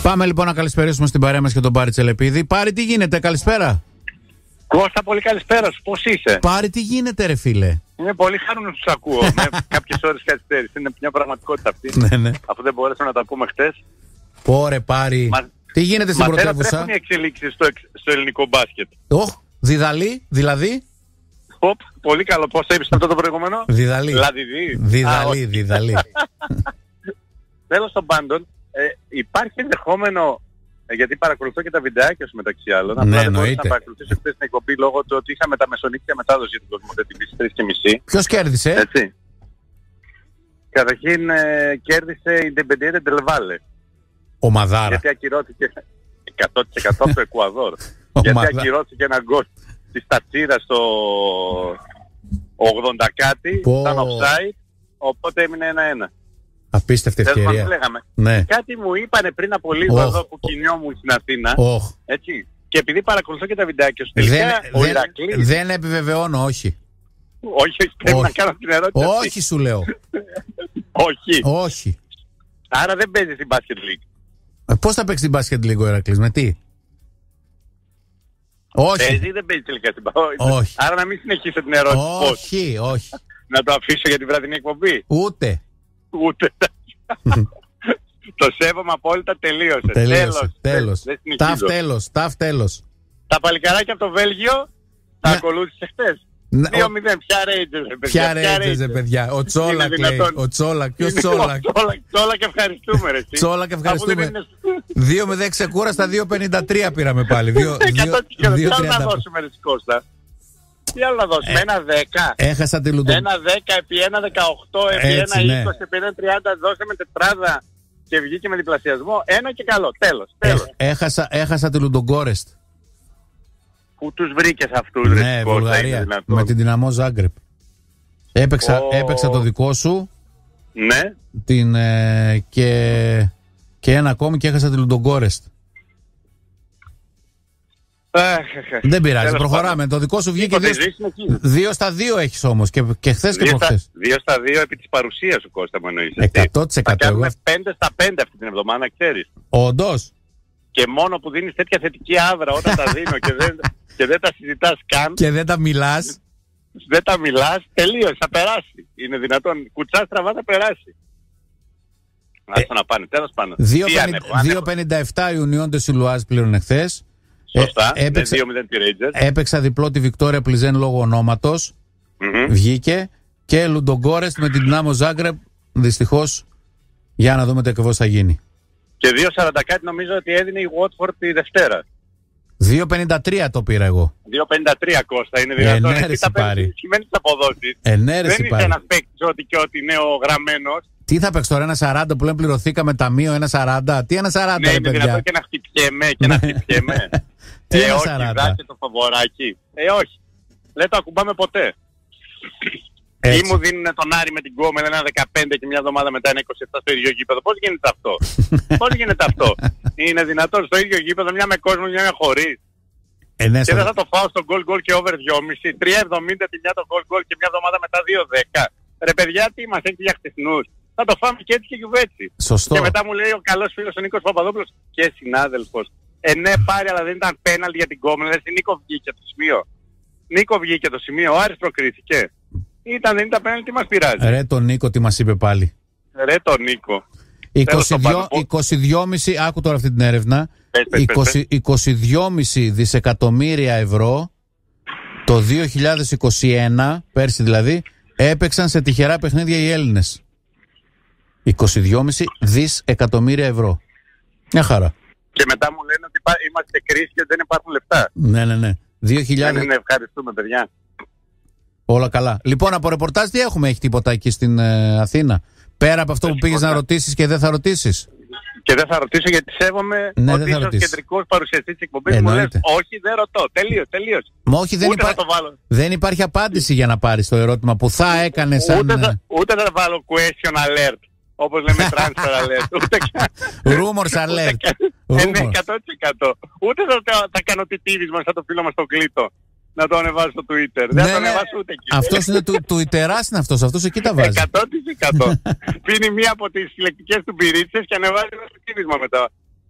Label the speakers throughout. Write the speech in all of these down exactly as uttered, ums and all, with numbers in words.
Speaker 1: Πάμε λοιπόν να καλησπερίσουμε στην παρέα μας και τον Πάρη Τσελεπίδη. Πάρη, τι γίνεται, καλησπέρα.
Speaker 2: Κώστα, πολύ καλησπέρα σου, πώς είσαι?
Speaker 1: Πάρη, τι γίνεται ρε φίλε?
Speaker 2: Είμαι πολύ χαρούμενος που τους ακούω. Με κάποιες ώρες καθυστέρηση. Είναι μια πραγματικότητα αυτή.
Speaker 1: Ναι, ναι.
Speaker 2: Αφού δεν μπορέσαμε να τα πούμε χτες.
Speaker 1: Πόρε Πάρη,
Speaker 2: Μα...
Speaker 1: τι γίνεται στην
Speaker 2: Ματέρα,
Speaker 1: πρωτεύουσα?
Speaker 2: τρέχουν οι εξελίξεις στο, εξ... στο ελληνικό μπάσκετ.
Speaker 1: Οχ, διδαλή, δηλαδή.
Speaker 2: Οπ, πολύ καλό. Πώς έπεισε αυτό το προηγούμενο?
Speaker 1: Διδαλή.
Speaker 2: Λαδιδί.
Speaker 1: Διδαλή, διδαλή.
Speaker 2: Τέλος των πάντων, ε, υπάρχει ενδεχόμενο, ε, γιατί παρακολουθώ και τα βιντεάκια σου μεταξύ άλλων.
Speaker 1: Ναι,
Speaker 2: απλά δεν μπορούσα
Speaker 1: εννοείται.
Speaker 2: να παρακολουθήσω χθες την εκπομπή λόγω του ότι είχαμε τα μεσονύχτια μετάδοση για την Κοσμοτέ τι βι τρεις και μισή.
Speaker 1: Ποιος κέρδισε?
Speaker 2: Έτσι. Καταρχήν ε, κέρδισε η Independiente del Valle.
Speaker 1: Ο Μαδάρα.
Speaker 2: Γιατί ακυρώθηκε εκατό τοις εκατό από το Εκουαδόρ.
Speaker 1: Ο
Speaker 2: γιατί
Speaker 1: Μαδα...
Speaker 2: ακυρώθηκε ένα γκολ της Τατσίρας στο ογδόντα κάτι,
Speaker 1: Πω.
Speaker 2: ήταν offside, οπότε έμεινε ένα ένα.
Speaker 1: Απίστευτη ευκαιρία. Ναι.
Speaker 2: Κάτι μου είπανε πριν από λίγο
Speaker 1: Oh.
Speaker 2: εδώ που κινιόμουν στην Αθήνα.
Speaker 1: Oh.
Speaker 2: Έτσι. Και επειδή παρακολουθώ και τα βιντεάκια σου, τελικά
Speaker 1: Δεν,
Speaker 2: ο
Speaker 1: δεν,
Speaker 2: Ηρακλής...
Speaker 1: δεν επιβεβαιώνω, όχι.
Speaker 2: Όχι, όχι, πρέπει
Speaker 1: Όχι.
Speaker 2: να κάνω την ερώτηση.
Speaker 1: Όχι σου λέω.
Speaker 2: Όχι.
Speaker 1: Όχι.
Speaker 2: Άρα δεν παίζει στην Basket League.
Speaker 1: Ε, Πώς θα παίξει την μπάσκετ λίγο ο Ηρακλής, με τι? Όχι.
Speaker 2: Παίζει ή δεν παίζει τελικά στην Basket.
Speaker 1: Όχι.
Speaker 2: Άρα να μην συνεχίσω την ερώτηση. Πώς.
Speaker 1: Όχι, όχι.
Speaker 2: Να το αφήσω για την βραδινή εκπομπή.
Speaker 1: Ούτε.
Speaker 2: Ούτε. Το σέβομαι απόλυτα, τελείωσε.
Speaker 1: Τελείωσε. Τέλος.
Speaker 2: Δεν
Speaker 1: Ταφ
Speaker 2: συνεχίζω.
Speaker 1: τέλος. Ταφ τέλος.
Speaker 2: Τα παλικαράκια από το Βέλγιο τα
Speaker 1: Ναι.
Speaker 2: ακολούθησε χτες.
Speaker 1: Ναι,
Speaker 2: δύο
Speaker 1: ο-
Speaker 2: μηδέν. Ποια Rangers, ρε παιδιά.
Speaker 1: Ποια Ρέιτζε, παιδιά. Ο Τσόλακ
Speaker 2: Είναι
Speaker 1: λέει.
Speaker 2: δυνατόν.
Speaker 1: Ο Τσόλακ. Ποιος
Speaker 2: Είναι
Speaker 1: Τσόλακ?
Speaker 2: ο Τσόλακ, Τσόλακ και ευχαριστούμε ρε. εσύ.
Speaker 1: Τσόλακ, ευχαριστούμε.
Speaker 2: Αφού δεν είναι-
Speaker 1: δύο μηδέν ξεκούραστα, δύο πενήντα τρία πήραμε πάλι. δύο- δύο-
Speaker 2: εκατό τοις εκατό.
Speaker 1: δύο
Speaker 2: Τι άλλο να
Speaker 1: τριάντα.
Speaker 2: δώσουμε ρε Κώστα? Τι άλλο να δώσουμε?
Speaker 1: Ε,
Speaker 2: Ένα δέκα.
Speaker 1: Έχασα τη Λουντο...
Speaker 2: Ένα δέκα επί ένα δεκαοκτώ επί
Speaker 1: Έτσι,
Speaker 2: ένα
Speaker 1: ναι.
Speaker 2: είκοσι επί ένα τριάντα. Δώσαμε τετράδα και βγήκε με διπλασιασμό. Ένα και καλό. Τέλος. Τέλος.
Speaker 1: Ε, έχασα, έχασα τη Λουντογκόρεστ.
Speaker 2: Πού τους βρήκες αυτούς ρε
Speaker 1: Ναι,
Speaker 2: Κώστα? Είναι
Speaker 1: Βουλγαρία.
Speaker 2: δυνατόν?
Speaker 1: Με την Δυναμό Ζάγκρεπ. Έπαιξα,
Speaker 2: Ω.
Speaker 1: έπαιξα το δικό σου
Speaker 2: Ναι.
Speaker 1: την, ε, και, και ένα ακόμη και έχασα τη Λουντογκόρεστ. Δεν πειράζει,
Speaker 2: Τέλος
Speaker 1: προχωράμε.
Speaker 2: πάντων.
Speaker 1: Το δικό σου βγήκε
Speaker 2: Τίποτε,
Speaker 1: δύο,
Speaker 2: η ζωή συνεχίζει.
Speaker 1: δύο στα δύο έχεις όμως και, και χθες και
Speaker 2: Δύο στα,
Speaker 1: προχθές.
Speaker 2: δύο στα δύο επί της παρουσίας σου Κώστα μου εννοείς. έτσι.
Speaker 1: εκατό τοις εκατό
Speaker 2: Θα κάνουμε
Speaker 1: εγώ.
Speaker 2: πέντε στα πέντε αυτή την εβδομάδα, ξέρεις.
Speaker 1: Όντως.
Speaker 2: Και μόνο που δίνεις τέτοια θετική άβρα όταν τα δίνω και δεν, και δεν τα συζητάς καν,
Speaker 1: Και δεν τα μιλάς.
Speaker 2: δεν τα μιλάς, τελείως, θα περάσει. Είναι δυνατόν. Κουτσά στραβά θα περάσει. Άστα να πάνε, τέλος πάντων. Τι ανέχω,
Speaker 1: δύο
Speaker 2: ανέχω.
Speaker 1: πενήντα επτά η Union de Siloise πλήρων εχθές.
Speaker 2: Σωστά,
Speaker 1: Ε,
Speaker 2: είναι
Speaker 1: έπαιξε,
Speaker 2: δύο μηδέν τη Rangers.
Speaker 1: έπαιξα διπλό τη Βικτόρια Πλιζέν λόγω ονόματος.
Speaker 2: Μμμ.
Speaker 1: Βγήκε. Και Λουντογκόρεστ με την Δυνάμο Ζάγκρεπ. Δυστυχώς, για να δούμε τι ακριβώς θα γίνει.
Speaker 2: Και δύο σαράντα κάτι νομίζω ότι έδινε η Watford τη Δευτέρα.
Speaker 1: δύο πενήντα τρία το πήρα εγώ.
Speaker 2: δύο πενήντα τρία Κώστα, είναι δυνατόν.
Speaker 1: ναι, ρε,
Speaker 2: Εσύ τα
Speaker 1: Σιπάρη.
Speaker 2: παίρνεις ενισχυμένες αποδόσεις.
Speaker 1: Ε, ναι, ρε,
Speaker 2: Δεν είσαι
Speaker 1: Σιπάρη.
Speaker 2: ένας παίκτης ότι και ότι είναι ο γραμμένος.
Speaker 1: Τι θα παίξει τώρα, ένα σαράντα που λένε πληρωθήκαμε ταμείο, ένα σαράντα. Τι ένα σαράντα,
Speaker 2: Ναι,
Speaker 1: ρε
Speaker 2: είναι
Speaker 1: παιδιά.
Speaker 2: δυνατόν και να χτυπιέμαι και να χτυπιέμαι.
Speaker 1: Τι
Speaker 2: ε,
Speaker 1: ένα
Speaker 2: όχι,
Speaker 1: σαράντα.
Speaker 2: δά και το φαβοράκι. Ε, όχι. Δεν το ακουμπάμε ποτέ.
Speaker 1: Έτσι.
Speaker 2: Ή μου δίνουν τον Άρη με την Γκόμελ ένα δεκαπέντε και μια εβδομάδα μετά ένα είκοσι επτά στο ίδιο γήπεδο. Πώς γίνεται αυτό? Πώς γίνεται αυτό? Είναι δυνατόν στο ίδιο γήπεδο, μια με κόσμο, μια με χωρίς?
Speaker 1: Ε, ναι,
Speaker 2: Και
Speaker 1: στο-
Speaker 2: δεν θα το φάω στο goal goal και over δυόμισι. τρία εβδομήντα τη μια το goal goal και μια εβδομάδα μετά δύο δέκα. Ρε παιδιά, τι μας έχει για χτεσνούς? Θα το φάμε και έτσι και κυβέτσι.
Speaker 1: Σωστό.
Speaker 2: Και μετά μου λέει ο καλός φίλος ο Νίκος Παπαδόπουλος και συνάδελφος. Ε, ναι, πάρει, αλλά δεν ήταν πέναλτι για την Κόμελ. Εσύ Νίκο βγήκε το σημείο. Νίκο βγήκε το σημείο. Ο Άρης προκρίθηκε. Ήταν, δεν ήταν πέναλτι, τι μας πειράζει.
Speaker 1: Ρε τον Νίκο, τι μας είπε πάλι.
Speaker 2: Ρε τον Νίκο.
Speaker 1: είκοσι δύο,
Speaker 2: πάντων,
Speaker 1: είκοσι δύο κόμμα πέντε, άκου τώρα αυτή την έρευνα.
Speaker 2: Πες, πες, πες,
Speaker 1: είκοσι, είκοσι δύο κόμμα πέντε δισεκατομμύρια ευρώ το δύο χιλιάδες είκοσι ένα, πέρσι δηλαδή, έπαιξαν σε τυχερά παιχνίδια οι Έλληνες. είκοσι δύο κόμμα πέντε δισεκατομμύρια ευρώ. Μια χαρά.
Speaker 2: Και μετά μου λένε ότι υπά- είμαστε κρίση και δεν υπάρχουν λεφτά.
Speaker 1: Ναι, ναι, ναι. δύο
Speaker 2: Ναι,
Speaker 1: χιλιάδες,
Speaker 2: ναι, ναι, ευχαριστούμε παιδιά.
Speaker 1: όλα καλά. Λοιπόν, από ρεπορτάζ τι έχουμε, έχει τίποτα εκεί στην ε, Αθήνα? Πέρα από αυτό που
Speaker 2: Έχει
Speaker 1: πήγες να
Speaker 2: τίποτα.
Speaker 1: ρωτήσεις και δεν θα ρωτήσεις.
Speaker 2: Και δεν θα ρωτήσω γιατί σέβομαι
Speaker 1: Ναι,
Speaker 2: ότι
Speaker 1: δεν θα
Speaker 2: είσαι ο
Speaker 1: ρωτήσεις.
Speaker 2: κεντρικός παρουσιαστής της εκπομπής. Μου λες
Speaker 1: Εννοείται.
Speaker 2: όχι, δεν ρωτώ. Τελείως, τελείως.
Speaker 1: Μα όχι, δεν,
Speaker 2: Ούτε
Speaker 1: υπά...
Speaker 2: θα το βάλω.
Speaker 1: δεν υπάρχει απάντηση για να πάρεις το ερώτημα που θα έκανε σαν...
Speaker 2: Ούτε, θα, ούτε θα βάλω question alert. Όπως λέμε transfer alert. Ούτε καν.
Speaker 1: Rumors alert.
Speaker 2: Ούτε καν. Ε, ναι,
Speaker 1: Rumors.
Speaker 2: εκατό τοις εκατό. Ούτε θα, θα, θα κάνω τιτίδισμα σαν το φίλο μας τον Κλήτο. Να το ανεβάσω στο Twitter. Δεν θα το ανεβάσω ούτε εκεί.
Speaker 1: Αυτός είναι του, του Ιτεράς είναι αυτός, αυτός εκεί τα βάζει.
Speaker 2: εκατό τοις εκατό. Πίνει μία από τις συλλεκτικές του πυρίτσες και ανεβάζει ένα τιτίδισμα μετά.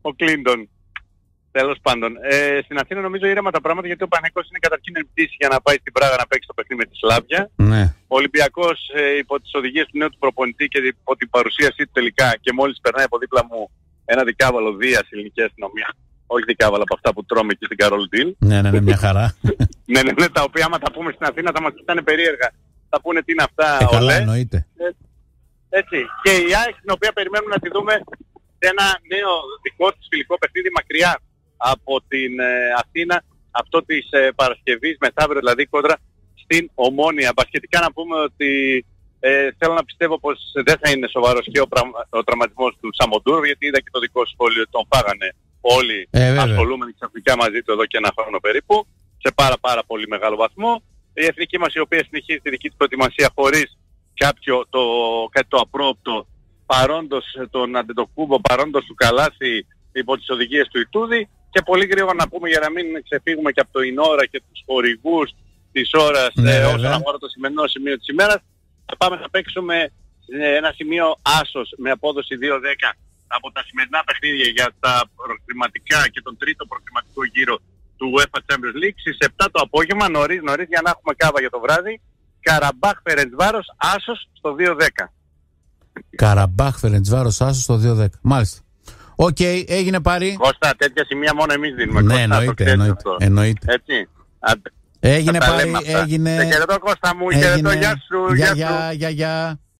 Speaker 2: ο Κλίντον. Τέλος πάντων. Ε, στην Αθήνα νομίζω ήρεμα τα πράγματα γιατί ο Παναθηναϊκός είναι καταρχήν εν πτήση για να πάει στην Πράγα να παίξει το παιχνίδι με τη Σλάβια.
Speaker 1: Ναι.
Speaker 2: Ο Ολυμπιακός ε, υπό τις οδηγίες του νέου του προπονητή και υπό την παρουσίασή του τελικά και μόλις περνάει από δίπλα μου ένα δικάβαλο Δίας ελληνική αστυνομία. Όχι δικάβαλα από αυτά που τρώμε εκεί στην Καρόλ Ντιλ.
Speaker 1: Ναι, ναι, ναι, μια χαρά.
Speaker 2: ναι, ναι, ναι, τα οποία άμα τα πούμε στην Αθήνα θα μας κοιτάνε περίεργα. Θα πούνε τι είναι αυτά.
Speaker 1: Ε, καλά, εννοείται.
Speaker 2: Ε, έτσι. Και η ΑΕΚ την οποία περιμένουμε να τη δούμε σε ένα νέο δικό της φιλικό παιχνίδι μακριά από την ε, Αθήνα, αυτό της ε, Παρασκευής, μεθαύριο δηλαδή κόντρα στην Ομόνια. Μπασκετικά να πούμε ότι ε, θέλω να πιστεύω πως δεν θα είναι σοβαρός και ο, ο τραυματισμός του Σαμοντούρ, γιατί είδα και το δικό σχόλιο, τον φάγανε όλοι
Speaker 1: ε,
Speaker 2: ασχολούμενοι ξαφνικά μαζί του εδώ και ένα χρόνο περίπου, σε πάρα πάρα πολύ μεγάλο βαθμό. Η εθνική μας η οποία συνεχίζει τη δική της προετοιμασία χωρίς κάποιο το, κάτι το απρόοπτο παρόντος τον Αντετοκούμπο, παρόντος του Καλάθι υπό τις οδηγίες του Ιτούδη. Και πολύ γρήγορα να πούμε για να μην ξεφύγουμε και από το Ινόρα και τους χορηγούς της ώρας
Speaker 1: ναι,
Speaker 2: ε, όσον αφορά το σημερινό σημείο της ημέρας. Θα πάμε να παίξουμε ε, ένα σημείο άσος με απόδοση δύο δέκα από τα σημερινά παιχνίδια για τα προκριματικά και τον τρίτο προκριματικό γύρο του UEFA Champions League στις επτά το απόγευμα, νωρίς νωρίς για να έχουμε κάβα για το βράδυ. Καραμπάχ Φερεντσβάρος άσος στο δύο δέκα.
Speaker 1: Καραμπάχ Φερεντσβάρος άσος στο δύο δέκα. Μάλιστα. Οκ, okay, έγινε πάρει.
Speaker 2: Κώστα, τέτοια σημεία μόνο εμείς δίνουμε.
Speaker 1: Ναι,
Speaker 2: Κώστα,
Speaker 1: εννοείται, εννοείται, εννοείται.
Speaker 2: Έτσι.
Speaker 1: Έγινε πάρει, έγινε.
Speaker 2: Σε χαιρετώ Κώστα μου, χαιρετώ, γεια σου,
Speaker 1: γεια,
Speaker 2: γεια σου.
Speaker 1: γεια, γεια, γεια.